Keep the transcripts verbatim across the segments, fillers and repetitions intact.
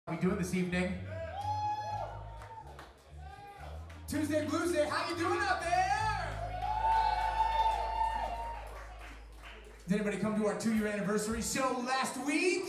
we doing this evening? Tuesday Bluesday, how you doing out there? Did anybody come to our two-year anniversary show last week?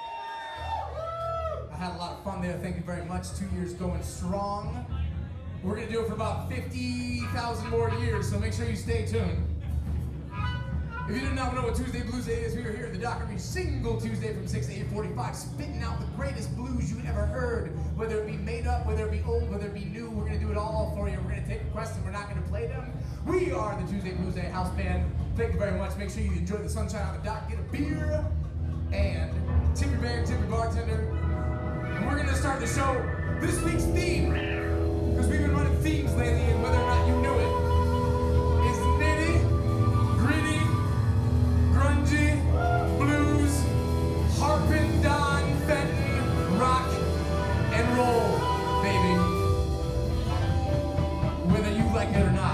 I had a lot of fun there, thank you very much. Two years going strong. We're gonna do it for about fifty thousand more years, so make sure you stay tuned. If you did not know what Tuesday Bluesday is, we are here at the dock every single Tuesday from six to eight forty-five, spitting out the greatest blues you ever heard. Whether it be made up, whether it be old, whether it be new, we're going to do it all for you. We're going to take requests and we're not going to play them. We are the Tuesday Bluesday House Band. Thank you very much. Make sure you enjoy the sunshine on the dock, get a beer, and tip your band, tip your bartender. And we're going to start the show. This week's theme, because we've been running themes lately, and whether or not you knew it, is nitty, gritty, grungy, blues, harpin', Don, Fenton, rock, and roll, baby. Whether you like it or not.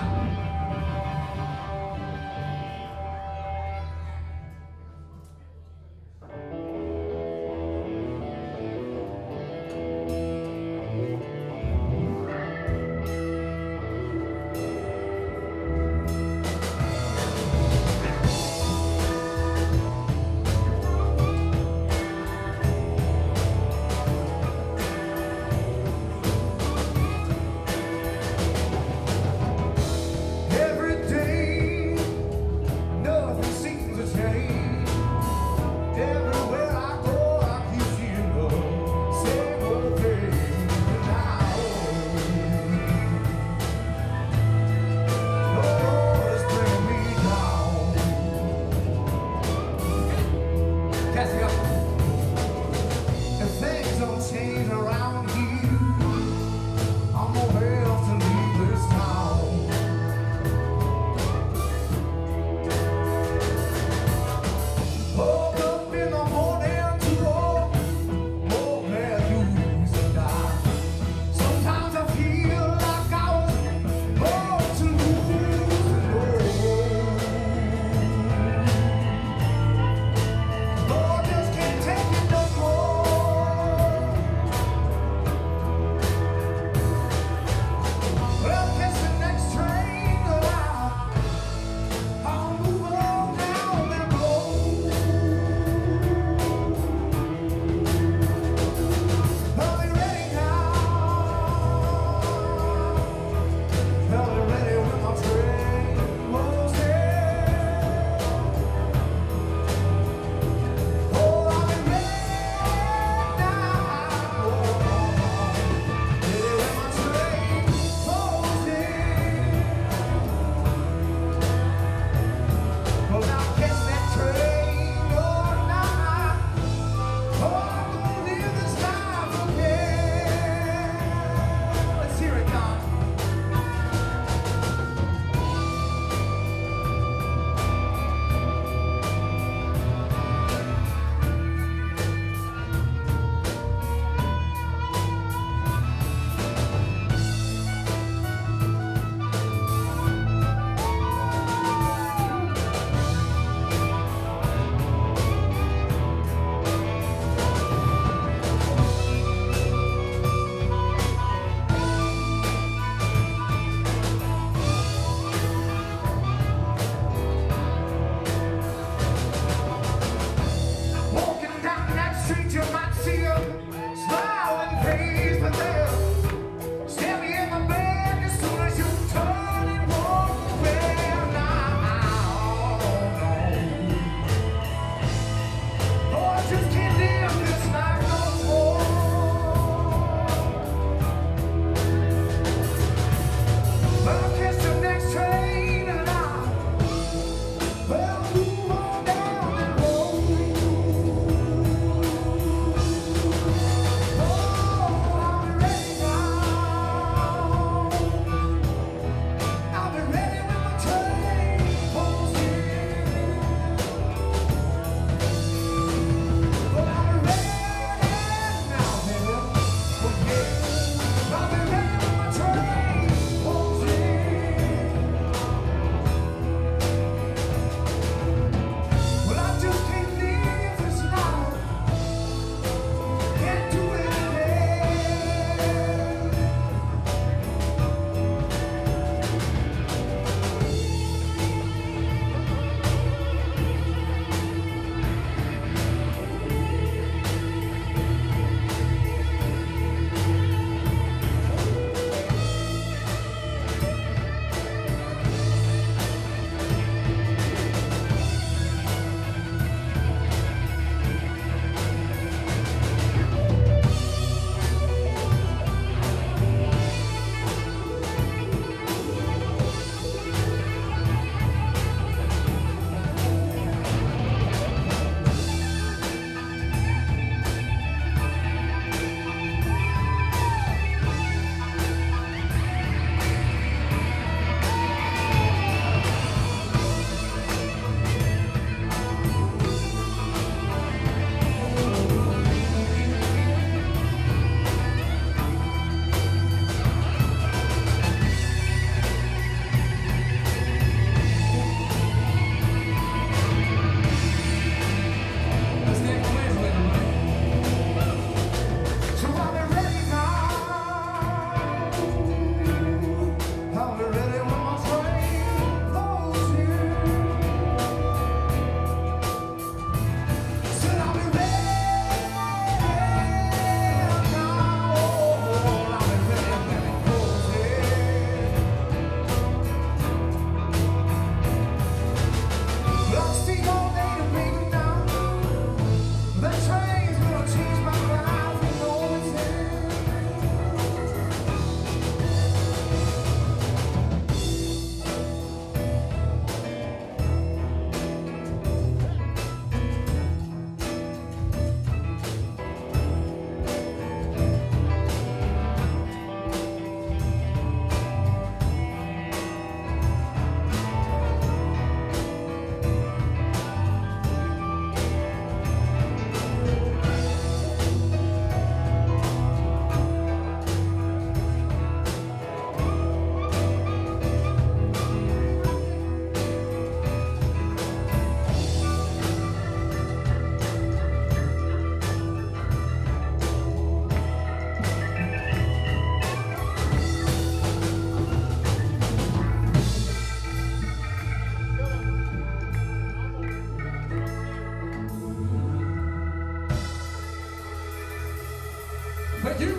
Thank you.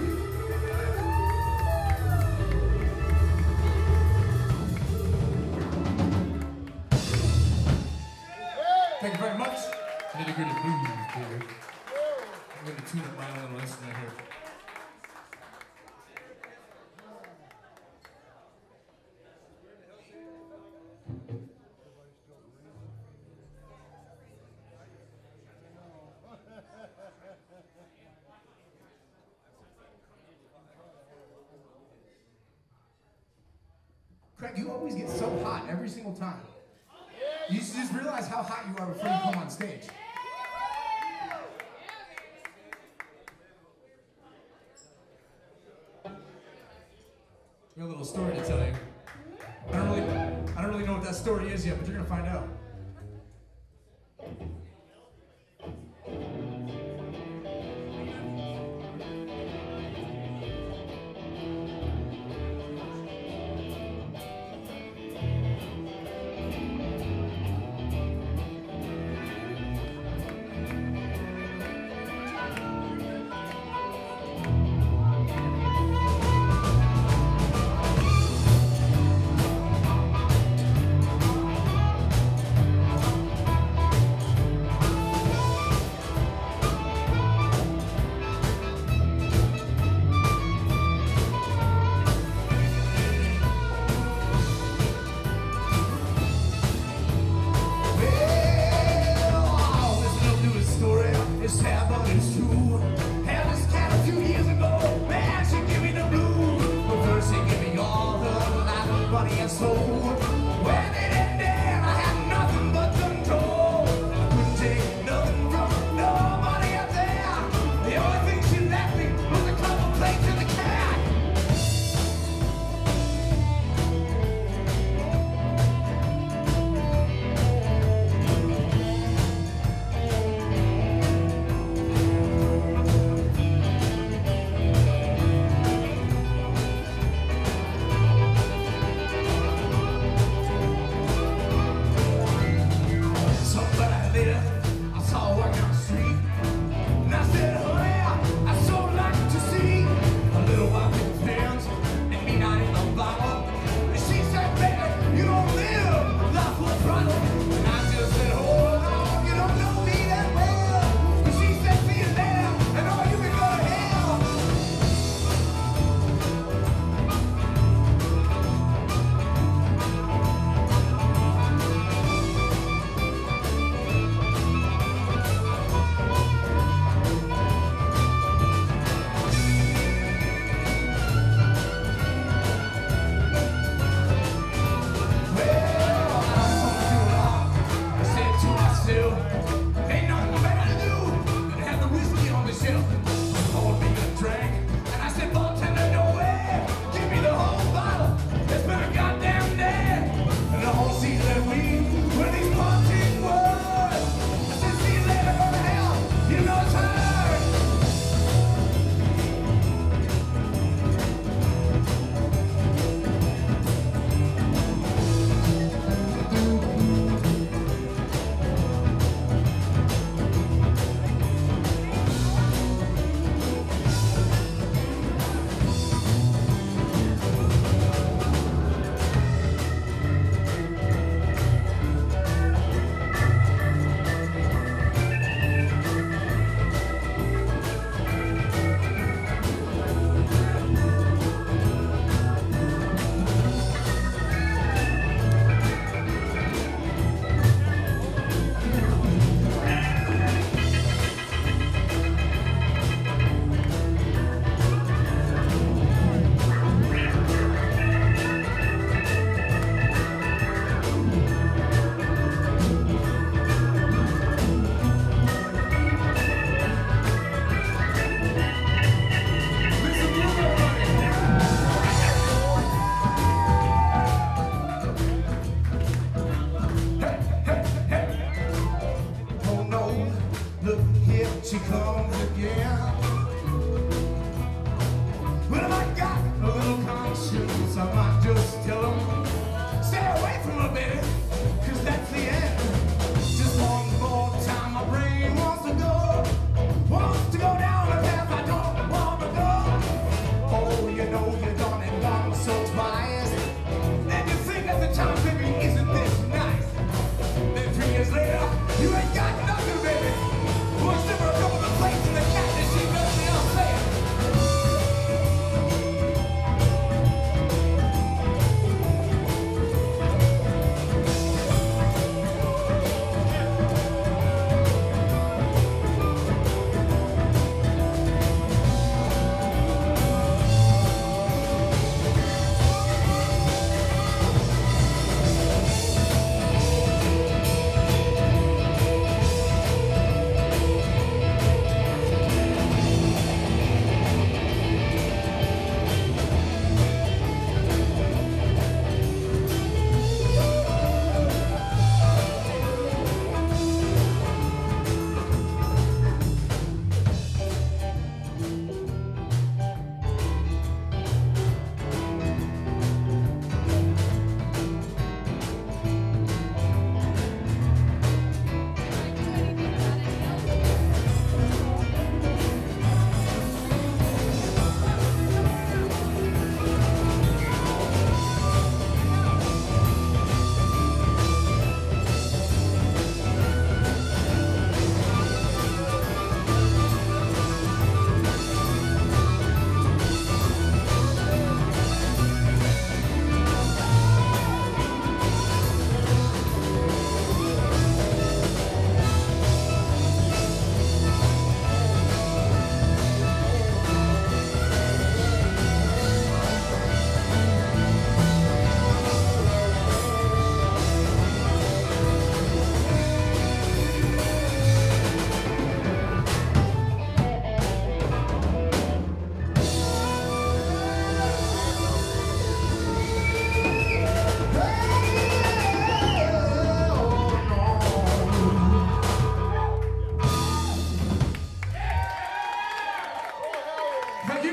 Thank you very much. Nitty-gritty blues, baby. I'm going to tune up my own little instrument here. Craig, you always get so hot every single time. You just realize how hot you are before you come on stage. I got a little story to tell you. I don't really, I don't really know what that story is yet, but you're gonna find out.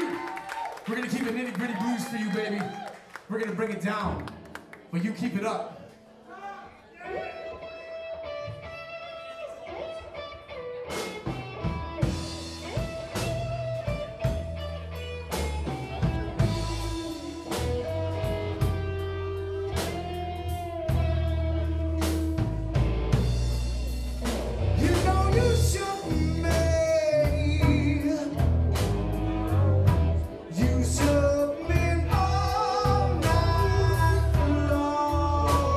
you. We're gonna keep it nitty gritty blues for you, baby. We're gonna bring it down, but you keep it up. You shook me all night long.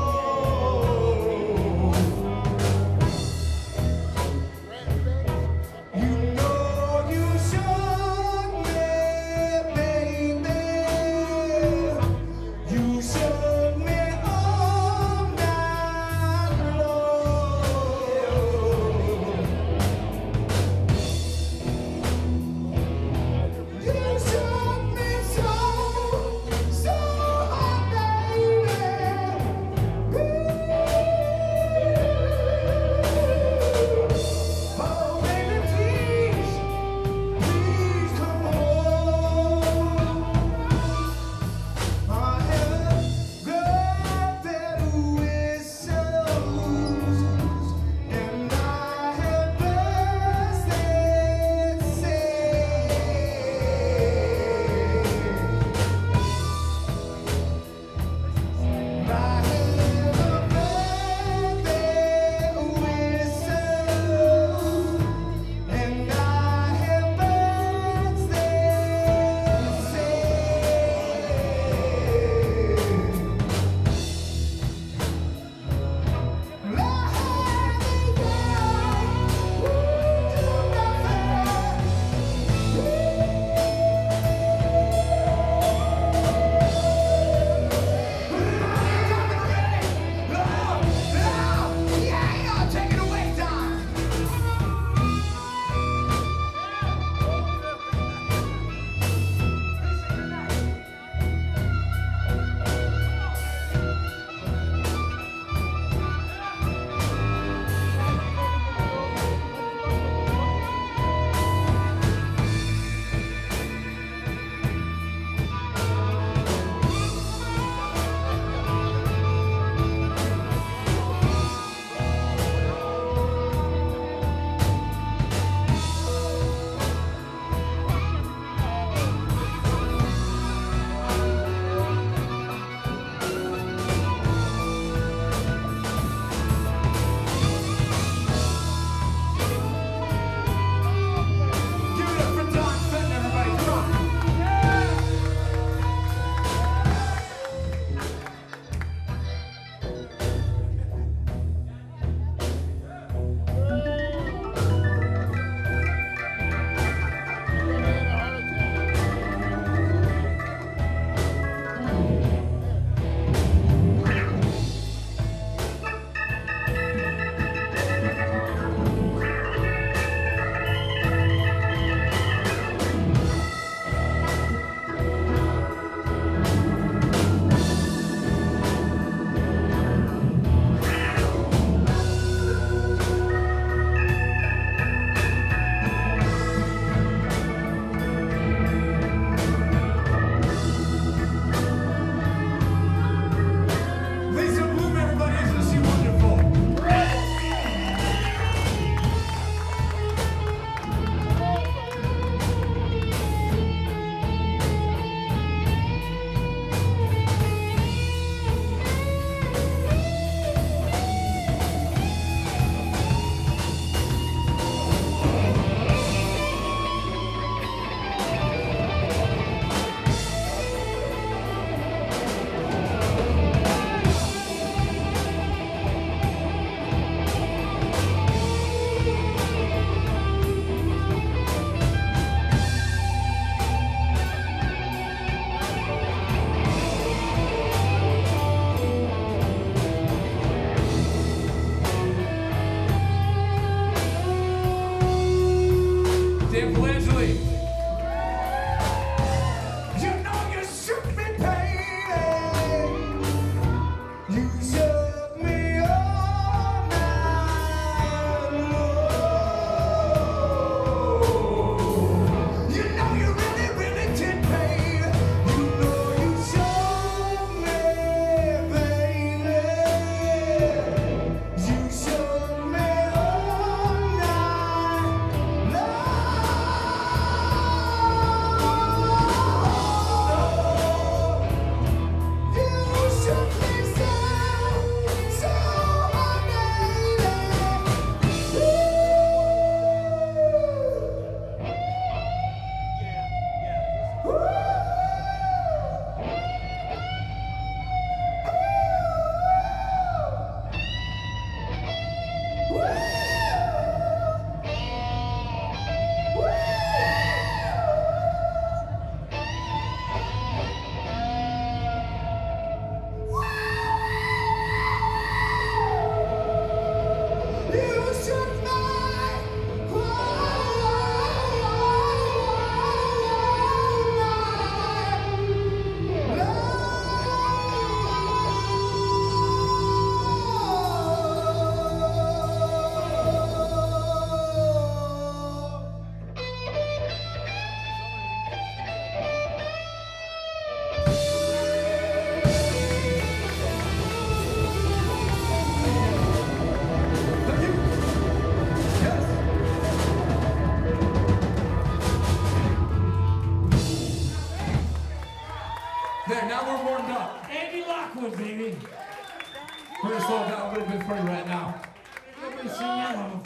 Okay, now we're warmed up. Andy Lockwood, baby. We're gonna slow it down a little bit for you right now. Everybody sing yellow.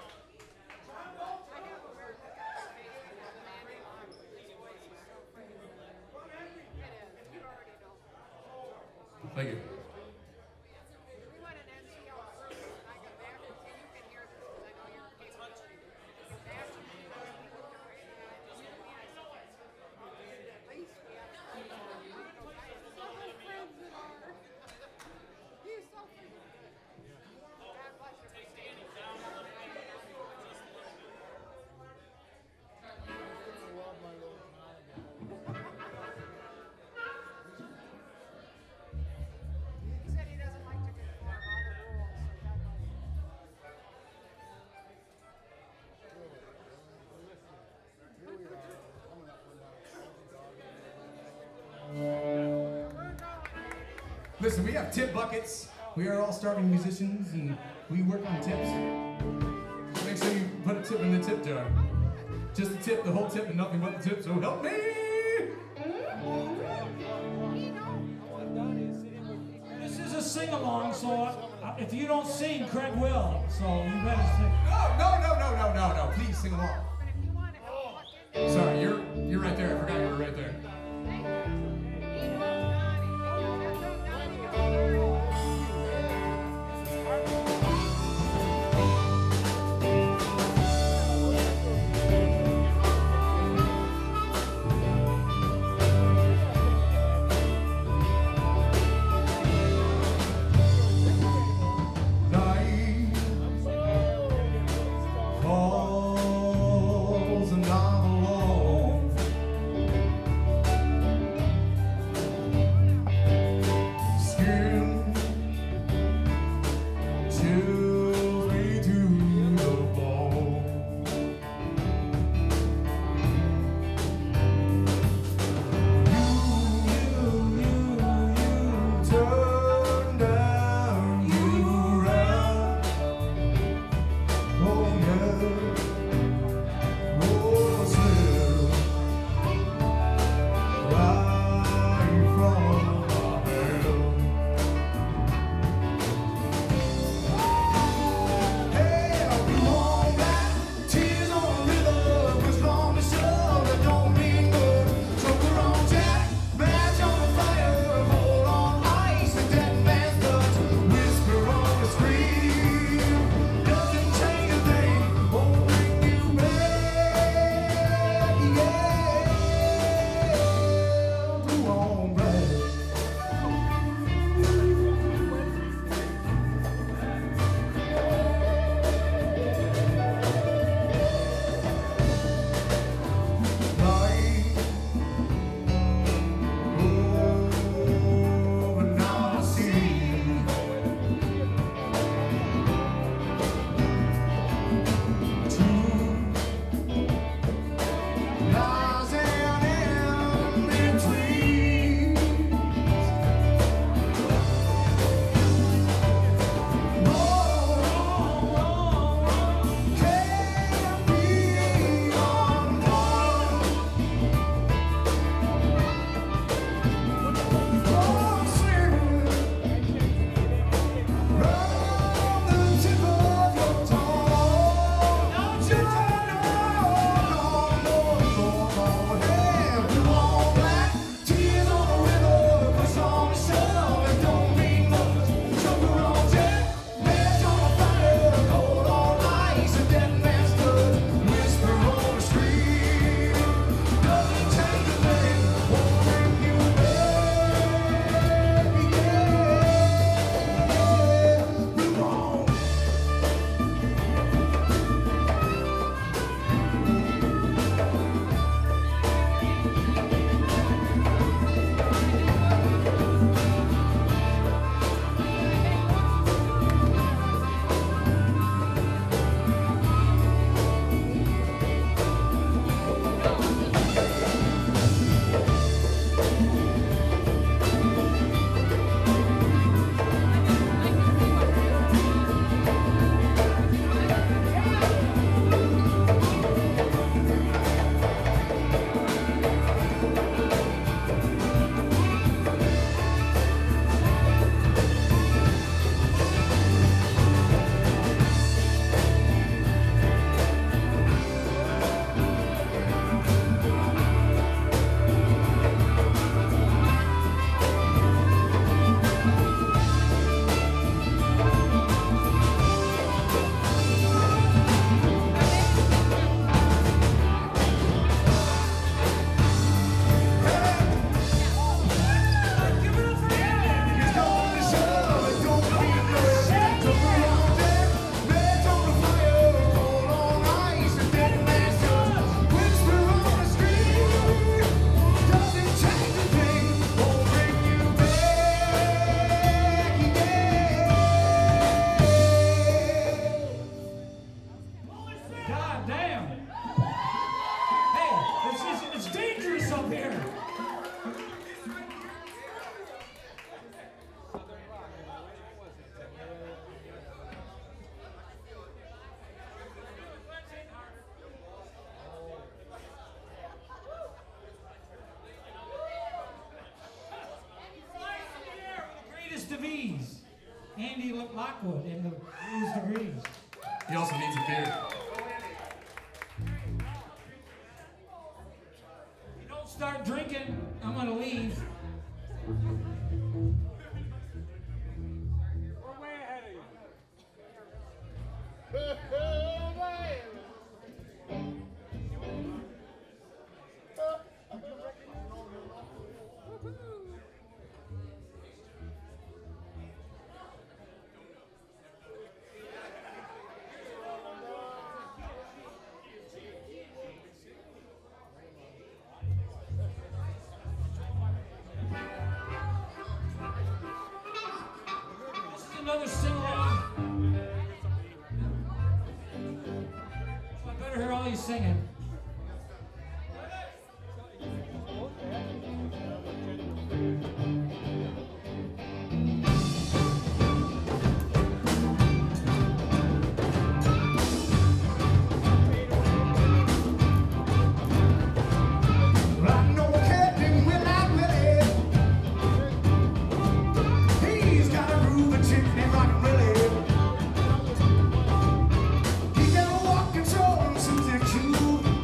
Thank you. Listen, we have tip buckets. We are all starting musicians, and we work on tips. So make sure you put a tip in the tip jar. Just a tip, the whole tip, and nothing but the tip, so help me! This is a sing-along, so uh, if you don't sing, Craig will. So you better sing. No, no, no, no, no, no, no. Please sing along. Sorry, you're you're right there. I forgot you were right there. Oh here. Greatest of ease. Andy Lockwood in the Blues Degrees. He also needs a beer. You don't start drinking, I'm gonna leave. We're way ahead of you. Another sing-along. So I better hear all you singing. He never walked and told him something true.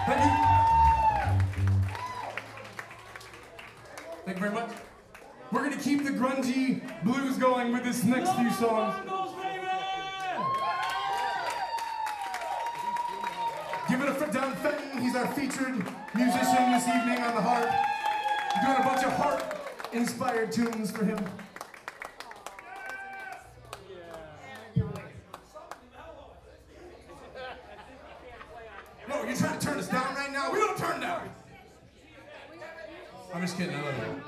Thank you. Thank you very much. We're going to keep the grungy blues going with this next few songs. Give it up for Don Fenton. He's our featured musician this evening on the harp. Doing a bunch of harp-inspired tunes for him. No, you're trying to turn us down right now? We don't turn down. I'm just kidding. I love you.